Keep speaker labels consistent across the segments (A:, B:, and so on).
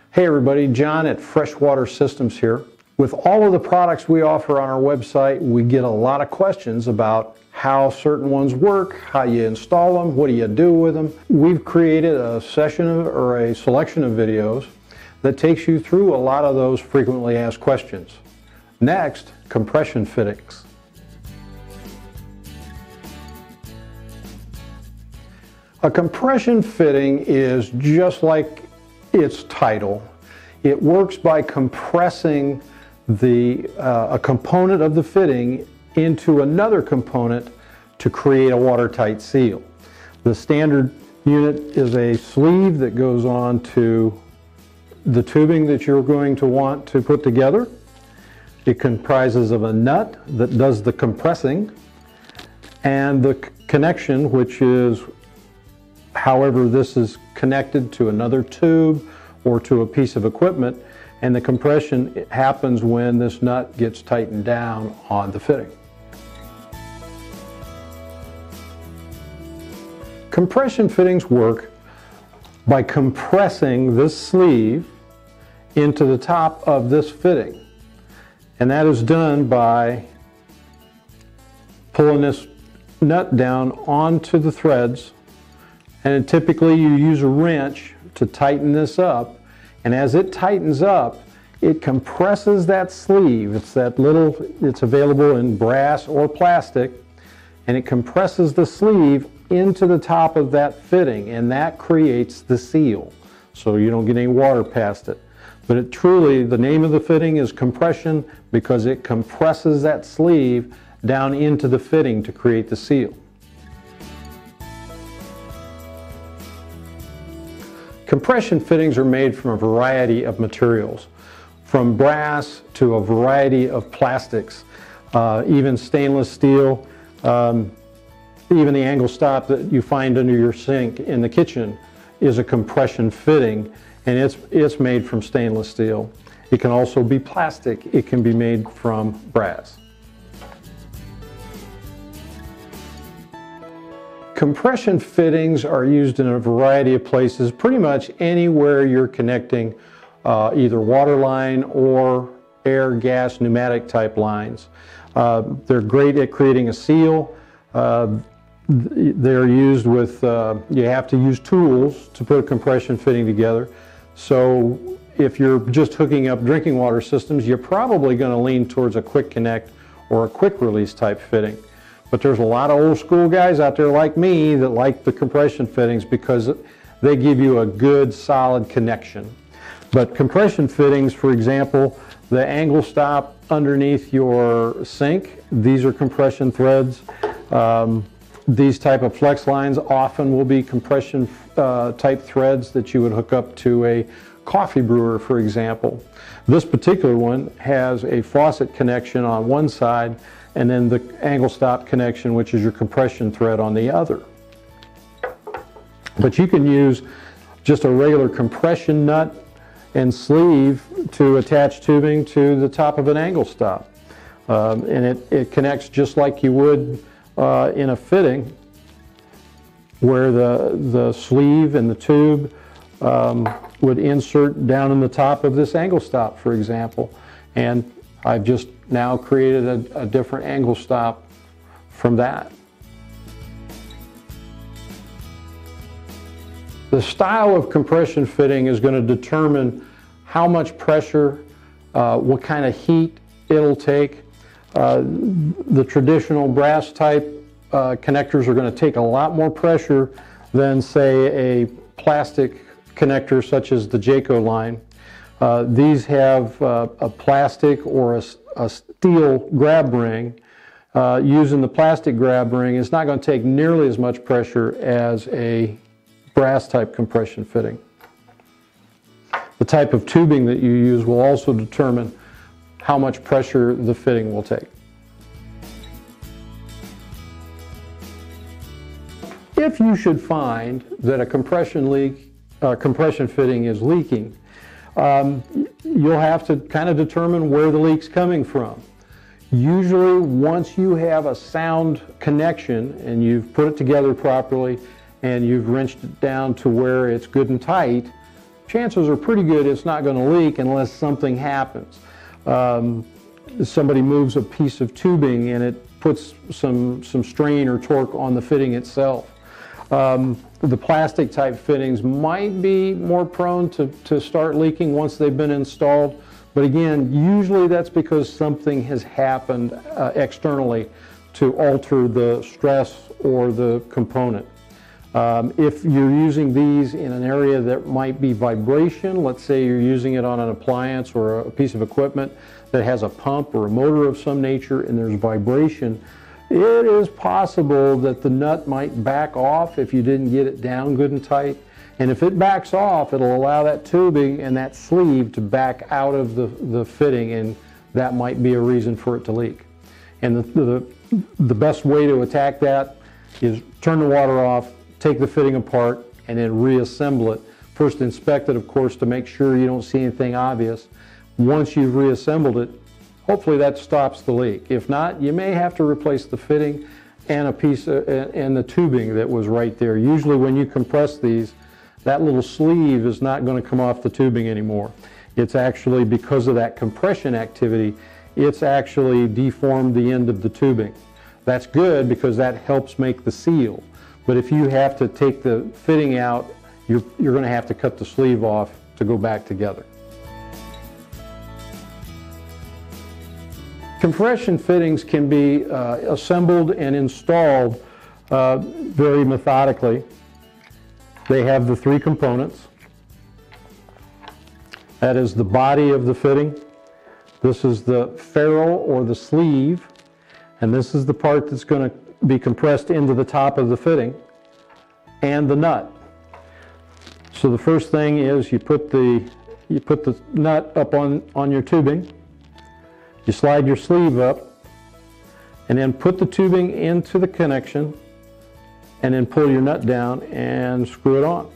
A: Hey everybody, John at Freshwater Systems here. With all of the products we offer on our website, we get a lot of questions about how certain ones work, how you install them, what do you do with them. We've created a selection of videos that takes you through a lot of those frequently asked questions. Next, compression fittings. A compression fitting is just like its title. It works by compressing a component of the fitting into another component to create a watertight seal. The standard unit is a sleeve that goes on to the tubing that you're going to want to put together. It comprises of a nut that does the compressing and the connection, which is however this is connected to another tube or to a piece of equipment, and the compression happens when this nut gets tightened down on the fitting. Compression fittings work by compressing this sleeve into the top of this fitting, and that is done by pulling this nut down onto the threads, and typically you use a wrench to tighten this up, and as it tightens up, it compresses that sleeve. It's available in brass or plastic, and it compresses the sleeve into the top of that fitting, and that creates the seal, so you don't get any water past it. But the name of the fitting is compression because it compresses that sleeve down into the fitting to create the seal. Compression fittings are made from a variety of materials, from brass to a variety of plastics, even stainless steel, even the angle stop that you find under your sink in the kitchen is a compression fitting, and it's made from stainless steel. It can also be plastic. It can be made from brass. Compression fittings are used in a variety of places, pretty much anywhere you're connecting either water line or air, gas, pneumatic type lines. They're great at creating a seal. They're used with, you have to use tools to put a compression fitting together. So if you're just hooking up drinking water systems, you're probably going to lean towards a quick connect or a quick release type fitting. But there's a lot of old school guys out there like me that like the compression fittings because they give you a good solid connection. But compression fittings, for example, the angle stop underneath your sink, these are compression threads. These type of flex lines often will be compression type threads that you would hook up to a coffee brewer, for example. This particular one has a faucet connection on one side and then the angle stop connection, which is your compression thread, on the other. But you can use just a regular compression nut and sleeve to attach tubing to the top of an angle stop. And it connects just like you would in a fitting, where the sleeve and the tube would insert down in the top of this angle stop, for example. And I've just now created a different angle stop from that. The style of compression fitting is going to determine how much pressure, what kind of heat it'll take. The traditional brass type connectors are going to take a lot more pressure than, say, a plastic connector such as the Jayco line. These have a plastic or a steel grab ring. Using the plastic grab ring, it's not going to take nearly as much pressure as a brass type compression fitting. The type of tubing that you use will also determine how much pressure the fitting will take. If you should find that a compression fitting is leaking, you'll have to kind of determine where the leak's coming from. Usually, once you have a sound connection and you've put it together properly and you've wrenched it down to where it's good and tight, chances are pretty good it's not going to leak unless something happens. Somebody moves a piece of tubing and it puts some strain or torque on the fitting itself. The plastic type fittings might be more prone to start leaking once they've been installed, but again, usually that's because something has happened externally to alter the stress or the component. If you're using these in an area that might be vibration, let's say you're using it on an appliance or a piece of equipment that has a pump or a motor of some nature and there's vibration, it is possible that the nut might back off if you didn't get it down good and tight. And if it backs off, it'll allow that tubing and that sleeve to back out of the fitting, and that might be a reason for it to leak. And the best way to attack that is turn the water off, take the fitting apart, and then reassemble it. First inspect it, of course, to make sure you don't see anything obvious. Once you've reassembled it, hopefully that stops the leak. If not, you may have to replace the fitting and a piece and the tubing that was right there. Usually when you compress these, that little sleeve is not going to come off the tubing anymore. It's actually, because of that compression activity, it's actually deformed the end of the tubing. That's good because that helps make the seal. But if you have to take the fitting out, you're going to have to cut the sleeve off to go back together. Compression fittings can be assembled and installed very methodically. They have the three components. That is the body of the fitting. This is the ferrule or the sleeve, and this is the part that's going to be compressed into the top of the fitting, and the nut. So the first thing is you put the nut up on your tubing. You slide your sleeve up, and then put the tubing into the connection, and then pull your nut down and screw it on.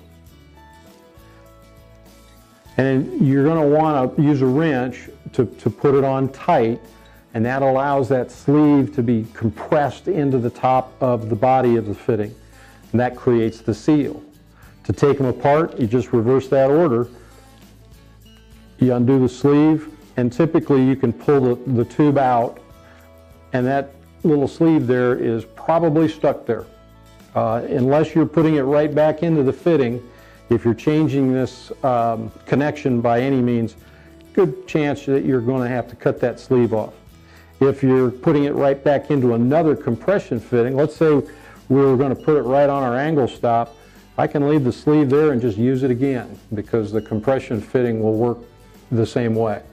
A: And then you're going to want to use a wrench to put it on tight, and that allows that sleeve to be compressed into the top of the body of the fitting, and that creates the seal. To take them apart, you just reverse that order. You undo the sleeve, and typically you can pull the tube out, and that little sleeve there is probably stuck there. Unless you're putting it right back into the fitting, if you're changing this connection by any means, good chance that you're going to have to cut that sleeve off. If you're putting it right back into another compression fitting, let's say we were going to put it right on our angle stop, I can leave the sleeve there and just use it again because the compression fitting will work the same way.